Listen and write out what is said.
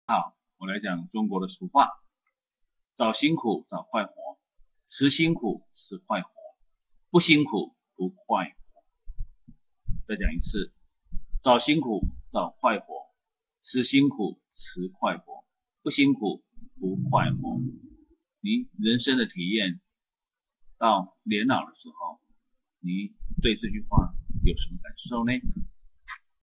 好，我来讲中国的俗话：早辛苦早快活，迟辛苦迟快活，不辛苦不快活。再讲一次：早辛苦早快活，迟辛苦迟快活，不辛苦不快活。你人生的体验到年老的时候，你对这句话有什么感受呢？